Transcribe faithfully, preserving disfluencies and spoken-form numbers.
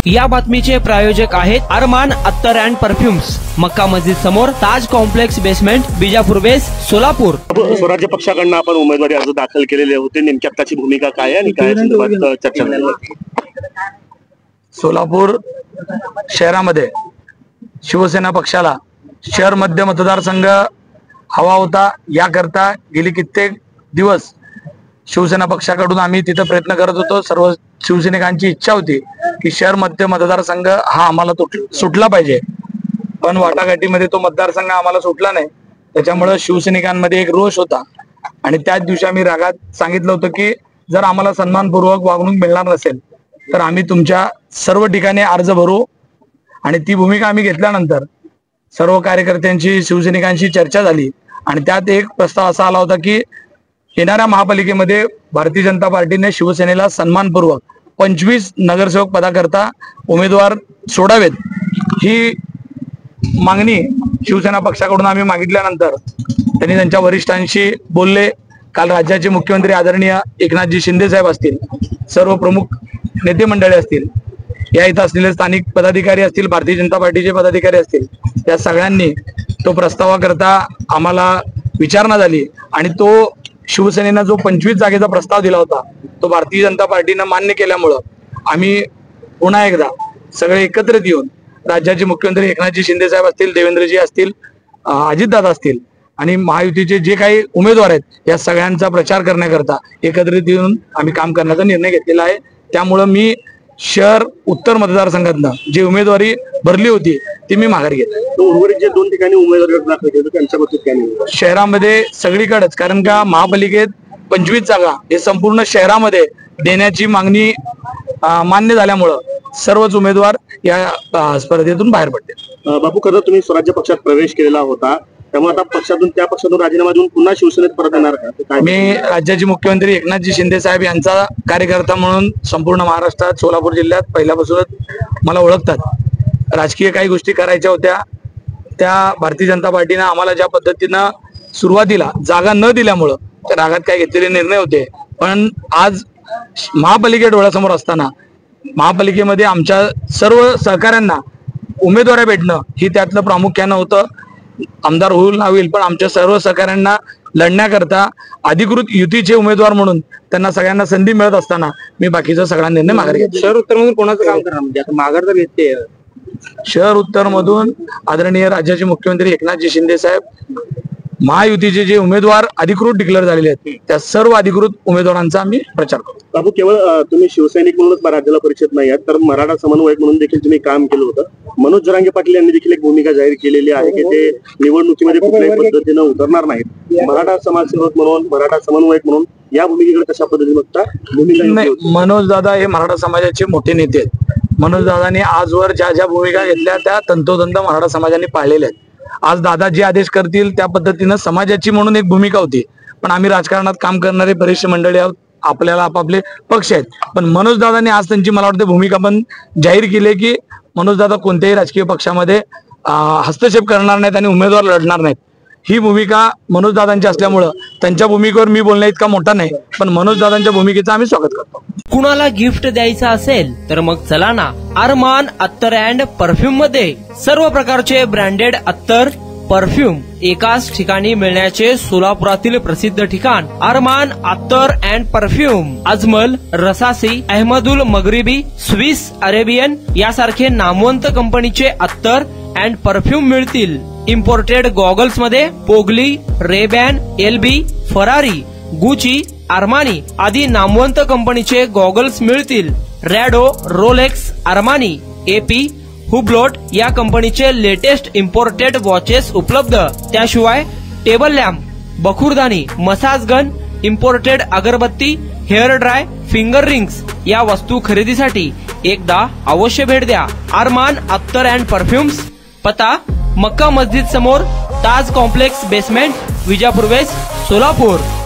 या बातमीचे प्रायोजक आहेत अरमान अत्तर अँड परफ्युम्स, मक्का मस्जिद समोर, ताज कॉम्प्लेक्स बेसमेंट, बिजापूर बेस, सोलापूर। स्वराज्य पक्षाकडून आपण उमेदवारी अर्ज दाखल केलेले होते, नेमकी आताची भूमिका काय आणि काय संदर्भात चर्चा झाली होती? सोलापूर शहरामध्ये शिवसेना पक्षाला शहर मध्य मतदारसंघ हवा होता, याकरता गेली कित्येक दिवस शिवसेना पक्षाकडून आम्ही तिथे प्रयत्न करत होतो। सर्व शिवसैनिकांची इच्छा होती की शहर मध्य मतदारसंघ हा आम्हाला सुटला पाहिजे, पण वाटाघाटीमध्ये तो मतदारसंघ आम्हाला सुटला नाही। त्याच्यामुळे शिवसैनिकांमध्ये एक रोष होता आणि त्याच दिवशी आम्ही रागात सांगितलं होतं की जर आम्हाला सन्मानपूर्वक वागणूक मिळणार नसेल तर आम्ही तुमच्या सर्व ठिकाणी अर्ज भरू। आणि ती भूमिका आम्ही घेतल्यानंतर सर्व कार्यकर्त्यांची शिवसैनिकांशी चर्चा झाली आणि त्यात एक प्रस्ताव असा आला होता की येणाऱ्या महापालिकेमध्ये भारतीय जनता पार्टीने शिवसेनेला सन्मानपूर्वक पंचवीस नगरसेवक पदाकरता उमेदवार सोडावेत, ही मागणी शिवसेना पक्षाकडून आम्ही मागितल्यानंतर त्यांनी त्यांच्या वरिष्ठांशी बोलले। काल राज्याचे मुख्यमंत्री आदरणीय एकनाथजी शिंदे साहेब असतील, सर्व प्रमुख नेते मंडळी असतील, या इथं असलेले स्थानिक पदाधिकारी असतील, भारतीय जनता पार्टीचे पदाधिकारी असतील, या सगळ्यांनी तो प्रस्तावाकरता आम्हाला विचारणा झाली आणि तो शिवसेनेनं जो पंचवीस जागेचा प्रस्ताव दिला होता तो भारतीय जनता पार्टीनं मान्य केल्यामुळं आम्ही पुन्हा एकदा सगळे एकत्रित येऊन राज्याचे मुख्यमंत्री एकनाथजी शिंदे साहेब असतील, देवेंद्रजी असतील, अजितदादा असतील आणि महायुतीचे जे काही उमेदवार आहेत या सगळ्यांचा प्रचार करण्याकरता एकत्रित येऊन आम्ही काम करण्याचा निर्णय घेतलेला आहे। त्यामुळं मी शहर उत्तर मतदारसंघातनं जी उमेदवारी भरली होती ती मी माघारी घेतली। उर्वरित जे दोन ठिकाणी उमेदवारी दाखल केली त्यांच्या बाबतीत काय नाही? शहरामध्ये सगळीकडेच, कारण का महापालिकेत पंचवीस जागा हे संपूर्ण शहरामध्ये देण्याची मागणी मान्य झाल्यामुळं सर्वच उमेदवार या स्पर्धेतून बाहेर पडले। बापू, खरं तुम्ही स्वराज्य पक्षात प्रवेश केलेला होता, त्यामुळे आता पक्षातून त्या पक्षातून राजीनामा देऊन पुन्हा शिवसेनेत परत येणार का? मी राज्याचे मुख्यमंत्री एकनाथजी शिंदे साहेब यांचा कार्यकर्ता म्हणून संपूर्ण महाराष्ट्रात, सोलापूर जिल्ह्यात पहिल्यापासूनच मला ओळखतात। राजकीय काही गोष्टी करायच्या होत्या, त्या भारतीय जनता पार्टीनं आम्हाला ज्या पद्धतीनं सुरुवातीला जागा न दिल्यामुळं त्या रागात काय घेतलेले निर्णय होते, पण आज महापालिके डोळ्यासमोर असताना महापालिकेमध्ये आमच्या सर्व सहकाऱ्यांना उमेदवारी भेटणं ही त्यातलं प्रामुख्यानं होतं। आमदार होईल ना होईल, पण आमच्या सर्व सहकाऱ्यांना लढण्याकरता अधिकृत युतीचे उमेदवार म्हणून त्यांना सगळ्यांना संधी मिळत असताना मी बाकीचा सगळा निर्णय माघारी घेतला। शहर उत्तर मधून कोणाचं काम करणार म्हणजे आता माघार तर घेते? शहर उत्तर मधून आदरणीय राज्याचे मुख्यमंत्री एकनाथजी शिंदे साहेब, महायुतीचे जे उमेदवार अधिकृत डिक्लेअर झालेले आहेत त्या सर्व अधिकृत उमेदवारांचा आम्ही प्रचार करतो। बाबू, केवळ तुम्ही शिवसैनिक म्हणूनच राज्याला परिचित नाही आहात, तर मराठा समन्वयक म्हणून देखील तुम्ही काम केलं होतं। मनोज जरांगे पाटील यांनी देखील एक भूमिका जाहीर केलेली आहे की ते निवडणुकीमध्ये कुठल्याही पद्धतीनं उतरणार नाहीत। मराठा समाजसेवक म्हणून, मराठा समन्वयक म्हणून या भूमिकेकडे कशा पद्धतीने बघता? नाही, मनोज दादा हे मराठा समाजाचे मोठे नेते आहेत। मनोज दादांनी आजवर ज्या ज्या भूमिका घेतल्या त्या तंतोतंत मराठा समाजाने पाळलेल्या आहेत। आज दादा जे आदेश करतील त्या पद्धतीनं समाजाची म्हणून एक भूमिका होती, पण आम्ही राजकारणात काम करणारे बरेचसे मंडळी आहोत, आपल्याला आपापले पक्ष आहेत, पण मनोज दादांनी आज त्यांची मला वाटतं भूमिका पण जाहीर केली की मनोज दादा कोणत्याही राजकीय पक्षामध्ये हस्तक्षेप करणार नाहीत आणि उमेदवार लढणार नाहीत। ही भूमिका मनोज दादांची असल्यामुळं त्यांच्या भूमिकेवर मी बोलण्या इतका मोठा नाही, पण मनोज दादांच्या भूमिकेचं आम्ही स्वागत करतो। कुणाला गिफ्ट द्यायचं असेल तर मग चला ना अरमान अत्तर अँड परफ्यूम मध्ये सर्व प्रकारचे ब्रँडेड अत्तर परफ्यूम एकाच ठिकाणी मिळण्याचे सोलापुरातील प्रसिद्ध ठिकाण अरमान अत्तर and perfume. Ajmal, Rasasi, Ahmedul Maghribi, Swiss Arabian यासारखे नामवंत कंपनीचे अत्तर अँड परफ्यूम मिळतील। इम्पोर्टेड गॉगल्स मध्ये पोगली, Ray Ban, LB, Ferrari, Gucci, Armani आदी नामवंत कंपनीचे गॉगल्स मिळतील। Rado, Rolex, Armani, AP, Hublot या कंपनीचे लेटेस्ट इम्पोर्टेड वॉचेस उपलब्ध। त्याशिवाय टेबल लॅम्प, बखुरदानी, मसाज गन, इम्पोर्टेड अगरबत्ती, हेअर ड्राय, फिंगर रिंग्स या वस्तू खरेदीसाठी एकदा अवश्य भेट द्या अरमान अत्तर अँड परफ्यूम्स। पता मक्का मस्जिद समोर, Taj complex basement, Vijapur west, Solapur.